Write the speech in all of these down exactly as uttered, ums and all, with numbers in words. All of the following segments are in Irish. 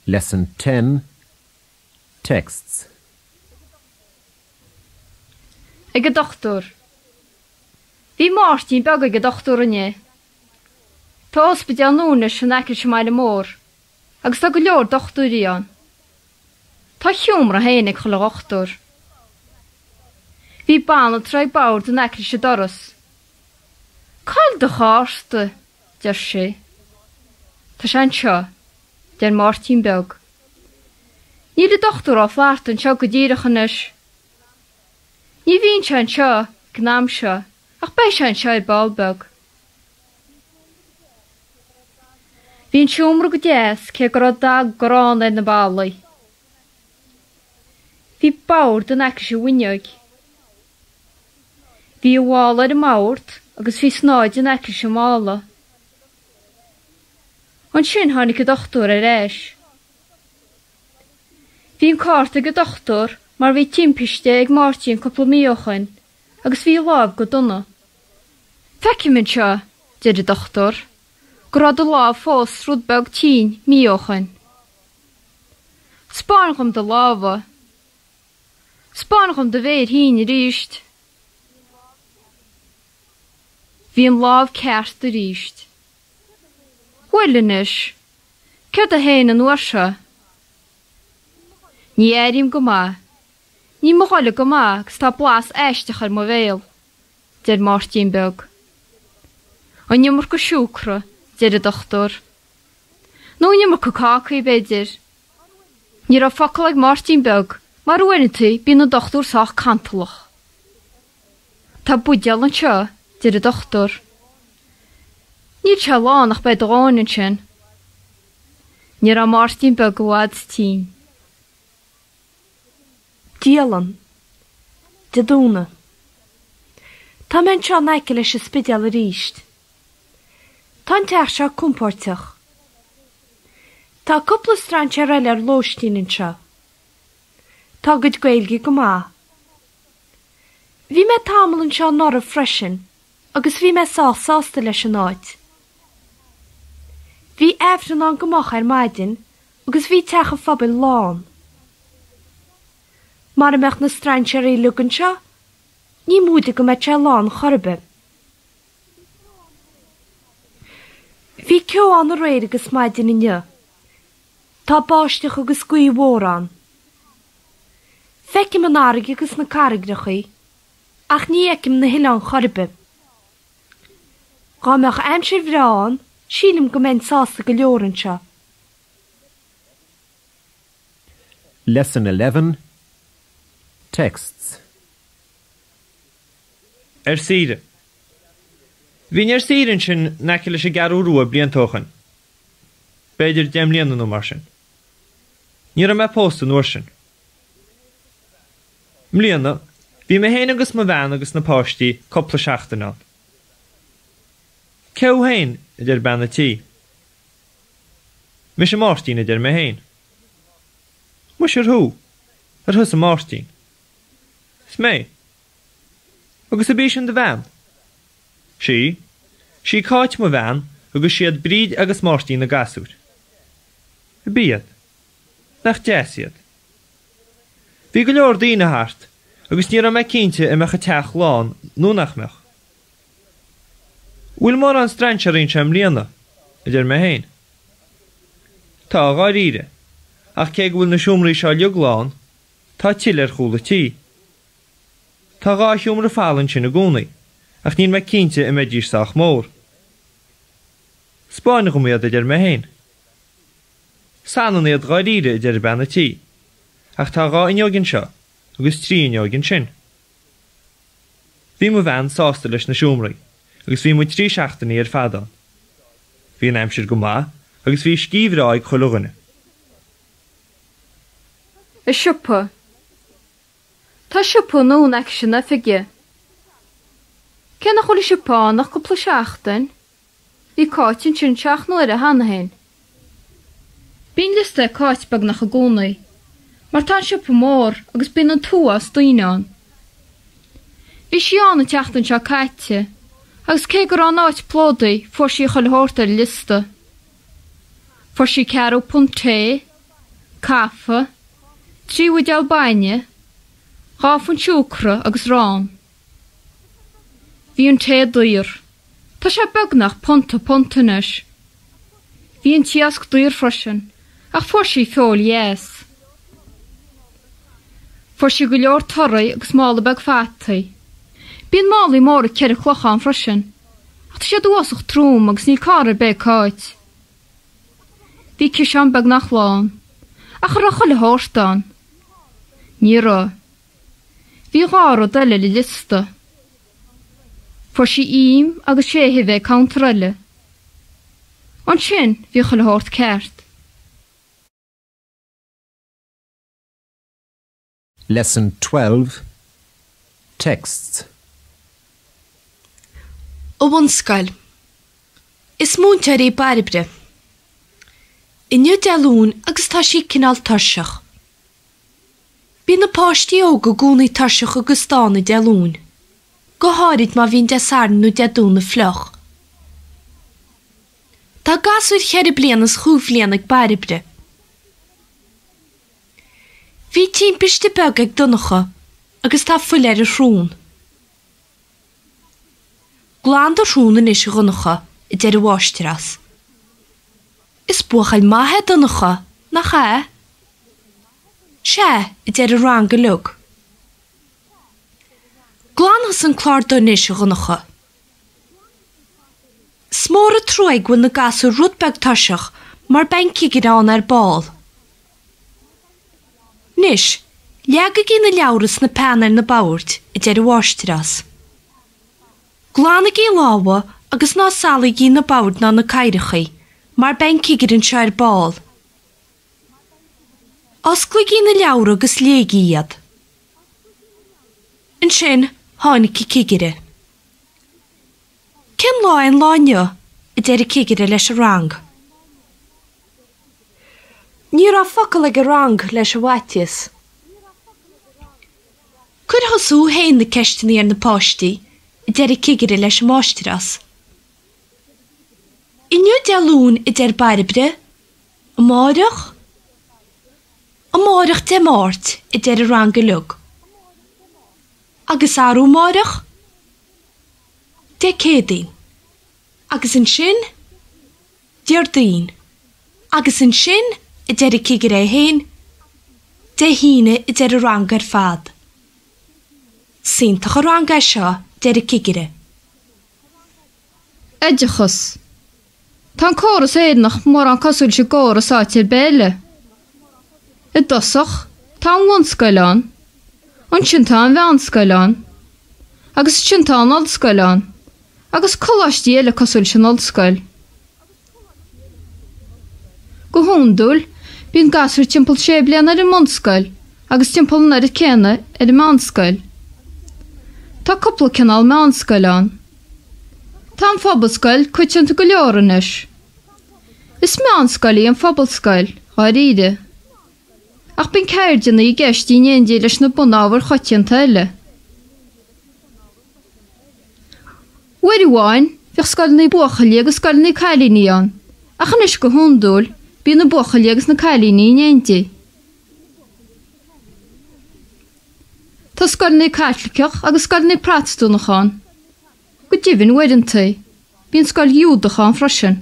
Lesson ten, Texts. Ag y doctor. Fi Martin bag ag y doctor yn e. Ta ospedal nŵn ys yn ac ys ymael y môr. Ag sa gylio'r doctor i on. Ta hiwmra hen ag chwle doctor. Fi ban o trai bawr dyn ac ys y doros. Cael dy charst, dyr si. Ta sian sio, dyr Martin bag. Ni dy doctor o ffart yn sio gydyrach yn ys. Ni fi'n sian sio, gnam sio, ach be sian sio i balbag. Fi'n siwmr o gydes ce gorau dag gron yn y balai. Fi bawr dyn ac eisiau wyniog. Fi y wal ar y mawrt, agos fi snoed yn ac eisiau mala. Ond sy'n hannig y doctor ar eis. Fi'n cort ag y doctor, mar fi timpiste ag Martin cwpl miochan, agos fi laf godona. Feci mynd sio, dyd y doctor. Grod y laf ffos rwdbeg tîn miochan. Spanch am dy lafa. Spanch am dy feir hyn i rysht. Fi'n laf cert y rysht. Wylynys, cyd y hen yn warsa. Ni erim gyma. Ni mogol gyma, gsta blas eistach ar mofeil. Dyr Martin beg. Ond ni mwr gysiwcra, dyr y doctor. No ni mwr cacac i bedir. Ni ra ffocol ag Martin beg, mar rwy'n ti by'n y doctor sach cantalach. Ta bwydial yn sio, dyr y doctor. Ni chalon ach bed ron yn sien. Ni ra Martin beg wad tîn. Dielan. Dydwna. Ta men sio naicel eisiau sbydial yr eist. Ta'n teach sio cwmportach. Ta cwpl o stran siarel ar lostin yn sio. Ta gyd gweilgi gyma. Fi me taml yn sio nor o freshen, agos fi me sal salsta leis yn oed. Fi efryn o'n gymach ar maidin, agos fi teach o ffobil lôn. Mar y mech na straen siar ei lwg yn sio, ni mwyd ag yma tia lôn chorbe. Fi cio an o reir agos maidin yn yw. Ta bostich agos gwy woran. Fecim yn arig agos na carig rach i, ach ni ecim na hilan chorbe. Gamach amsir vraan, sílim gymen sasta gylior yn sio. Lesson eleven, Texts. Er sire. Fi'n er siren sy'n nacil eisiau garw rwa blian tochan. Beidir dem lian yn omar sy'n. Nir am e post yn orsyn. Mlian na, fi me hen agos ma fan agos na posti copla siacht yn an. Cew hen ydy'r ban y ti. Mis y Martin ydy'r me hen. Mwys yr hw. Yr hys y Martin. Smei. Agus y bys yn dy fan. Si. Si caet ma fan, agus si ad bryd agus Martin na gaswr. Y byd. Nach jesiad. Fi gylior dyn y hart, agus nir am e cynti y mech y teach lôn, nw nach mech. Wyl mor an straen siar ein siam liana, ydy'r me hen. Ta gair ire, ach ceg wyl na siwmri sial yw glôn, ta tiler chwl y ti. Ta gair siwmri ffalyn sy'n y gwni, ach ni'n me cynti y medjir sach môr. Sbaen ych ymwyd ydy'r me hen. San yn eid gair ire ydy'r ban y ti, ach ta gair yn iogyn sio, agus tri yn iogyn sy'n. Fi mwy fan sasta leis na siwmri, agus fi mwy tri siachtan i'r ffadan. Fi yn amsir gwma, agus fi sgifr o'i chwlwgynnu. Y siwpa. Ta siwpa nhw'n ac sy'n na ffigio. Cena chwli siwpa nach cwpl siachtan, fi coet yn sy'n siach nhw ar y han hen. Bi'n lista coet bag nach y gwnnw, mae'r tan siwpa môr agus bi'n yn tŵa stwynion. Fi sian y tiachtan siach caetio, agus ceg o'r anawt plodau ffwrs i chol hort ar lista. Ffwrs i caro pwnt te, caffa, trí wy Albaine, gáf an siúcra agus rán. Bhí an té dúir, tá sé begnach ponta pontanis. Bhí an tiasc dúir frosin, ach fuair sí feol yes. Fuair sí go leor torraí agus mála beg fataí. Bíon málaí mór a ceir a chluchan frosin, ach tá sé dúasach trúm agus níl cara be cáit. Bhí cisean beg nach lán, ach racha le hórstan. Ní rá. Bhí gára deile le lista. Fuair sí im agus séhí bheith countrelle. An sin bhí chu le hórt ceart. Lesson twelve. Texts. Ó bhunscail. Is múntear é baribre. Inniu dealún agus tá sí cinál tarseach. Bí na páistí óga gúnaí tarseach agus stána dealún. Go háirid má bhín de sarn nó deadúna floch. Tá gasúir cheir blianas chúflianag baribre. Bhí timpiste beg ag dunacha agus tá fuileir a shrún. Glán do shrúnan is a gunacha i deir a bháisteras. Is buchail maithe dunacha na cha? Se i deir a rang go lug. Glán has an clár dun is a gunacha. Smór a troig gwn na gasú rud beg tarseach mar benci gyrán ar bál. Nis, leaga gí na leabhras na peanir na báirt i deir a bháisteras. Glána gí láha agus ná sala gí na báirt ná na cairichaí, mar benci gyda'n seir bál. Osgla gí na leabhra agus légiad. Yn sin, hánig i cigire. Cyn láin láinio i deir a cigire leis a rang. Ní rá focail ag a rang leis a bhaitias. Cuir thosú hain na ceistení ar na páistí i deir a cigire leis a máisteras. Inniu dealún i deir baribre, a márach? A márach de máirt i deir a rang go lug. Agus arú márach? De cédaín. Agus an sin? Deardaín. Agus an sin? I deir a cigire hain? De híine i deir a rang ar fad. Sintach a rang ar seo deir a cigire. Edechus. Tá córas éadnach mór an cosúil se córas áitir béle. I dosach, tá an bhunscailán. An sin tá an bheanscailán. Agus sin tá an oldscailán. Agus coláistí eile cosúil sin oldscail. Go húndúil, bín gasúir timpol sé blian ar i monscail, agus timpol nar i céna ar i manscail. Tá coppla cinál manscailán. Tá an phobalscail cuitinta go leoranis. Is manscailí an phobalscail, á ríide. Ach bín ceirdina i gceistí néondí leis na bunáhar choitianta eile. Uairí bháin, bheadh scailnaí buachalaí agus scailnaí cailíní an, ach anis go húndúil, bí na buachalaí agus na cailíní néondí. Tá scailnaí caitlicach agus scailnaí prátstúnachán. Go dibhinn uairintaí, bín scail giúdachán frosin.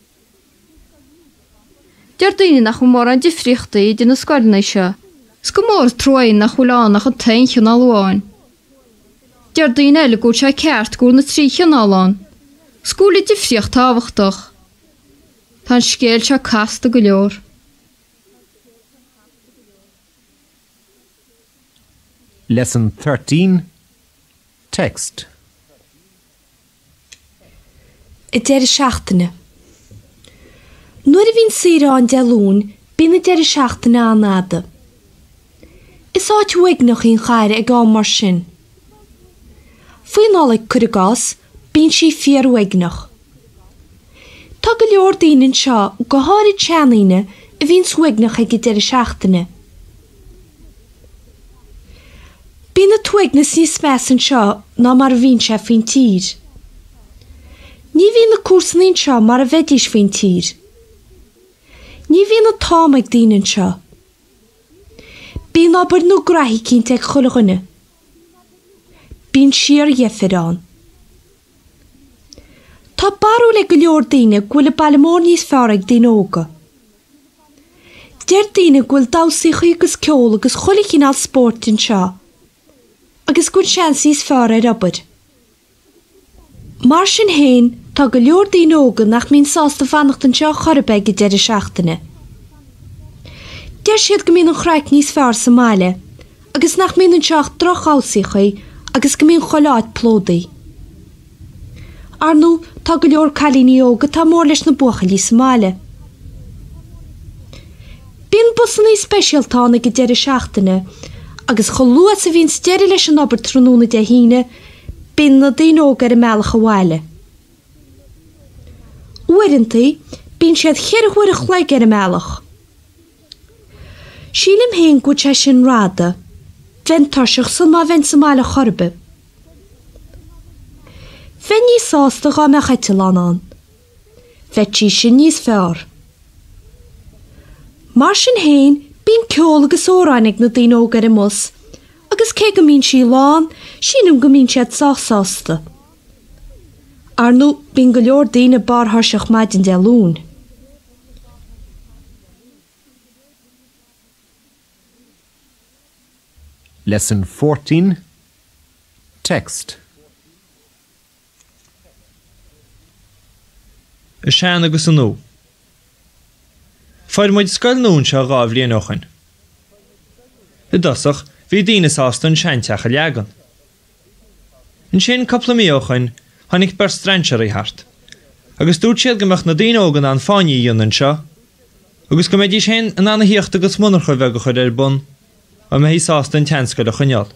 Deardaoine nach go mór an difríochtaí de na scailnaí seo, s go mór troáin nach chuláánach an tain cheanálháin. Deardaoine eile gúil sé ceart gúil na trí cheanálán, scúla difríocht táhachtach. Tá scéal se casta go leor. Lesson thirteen. Text. I deir a seachtaine. Nuair a bhín saoire an dealún, bín i deir a seachtaine an náda. Is áit uignach ín chaire ag an mar sin. Faoin álaigh cuir a gás, bín sí fiar uignach. Tá go leor daoine seo go háirid teanaine a bhín suignach ag i deir a seachtaine. Bín na tuignas níos meas an seo ná mar a bhín sé faoin tír. Ní bhín na cuasaín seo mar a bheidís faoin tír. Ní bhín na támaigh daoine seo Bín aber nó graithí cínte ag chulaghine. Bín siar dhéifirán. Tá barú le go leor daoine gúil bailmór níos fearr ag daoine óga. Deir daoine gúil dásaí agus ceol agus chola cíneál spórtin seo, agus gúil seansís fearr ar obair. Mar sin héin tá go leor daoine óga nach mín sásta fannachtain seo chorbe go deidir seachtaine. Deir siad go mín an chreic níos fearr sa máile, agus nach mín an seach droch ásaí agus go mín choláid plódaí. Arnú tá go leor cailíní óga tá mór leis na buachalí sa máile. Bín busanna speisialtána go deidir seachtaine, agus cholua sa bhín steidir leis an obair trónúna de híine, bín na daoine óga ar a meallach a bháile. Uaireantaí, bín siad cheirhuair a chleig ar a meallach. Sílim héin go te sin ráda, bhain tarseach san má bhain sa máile chorbe. Bhain níos sásta gá me chaitilánán. Bheití sin níos fearr. Mar sin héin, bín ceol agus óráinnig na daoine óga ar a mus, agus cé go mín sí lán, sínum go mín siad sásásta. Arnú bín go leor daoine bartharseach maidin de lún. Lesson fourteen. Text. Is sean agus an nó. Fáir muid scoil nún seo gáibh líon óchain. I dosach, bhí daoine sásta an seanteach a leagan. In sin coppla mí óchain, tháinig bar strainsear í thart, agus dúirt siad gomach na daoine ógan an fáinní dionan seo, agus go méid sin an anna híocht agus munar chuir bheith go chuir ar bun, a me hí sásta an teanscoil a chuneal.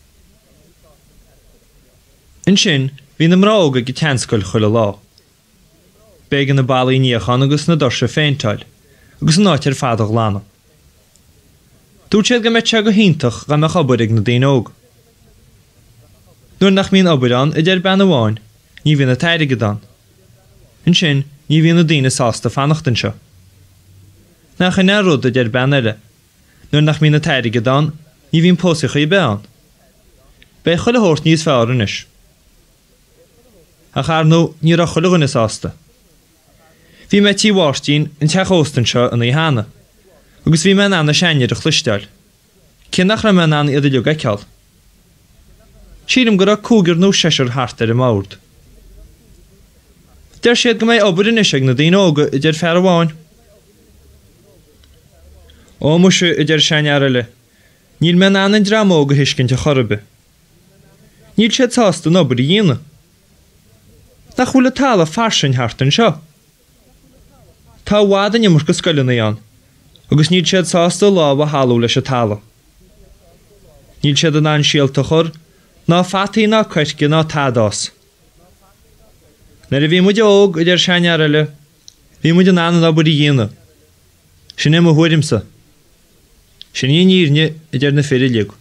In sin, bhí na mrá óga go teanscoil chuil a lá. Bégan na bailí níochan agus na dorse féintáil, agus an áit ar fadach lána. Dúirt siad go méid se go híntach gan nach obair ag na daoine óg. Nuair nach mín obair an i deir ben amháin, ní bhíon na teirige dan. In sin, ní bhíon na daoine sásta fannachtain seo. Nach in airród i deir ben eile. Nuair nach mín na teirige dan, ní bhíon pósacha i beán. Bé chuil a hórt níos fearr inis. Ach arnú ní ra chuil a sásta. Bhí me tí bháistín an teach óstan seo an í hána, agus bhí me anna seinear a chluisteil. Cén nach ra me anna iad a leog a ceall. Sílim go ra cúgur nó seisir hart ar a mórd. Deir siad go méid obair inis ag na daoine óga i deir fear amháin. Ó muise i deir seinear eile, níl me anna an drama óga hiiscint a chorbe. Níl siad sásta an obair i dhéana. Nach bhfuil a tála farsin hart an seo. Tá bhád an imar go scoilena an, agus níl siad sásta láb a hallú leis a tála. Níl siad an an síalta chur, ná fataí ná coitce ná tádás. Nar a bhí muide óg i deir seinear eile, bhí muide an anna obair i dhéana. Sin é mo thuirimsa. Sin í níorne i deir na féidir leag.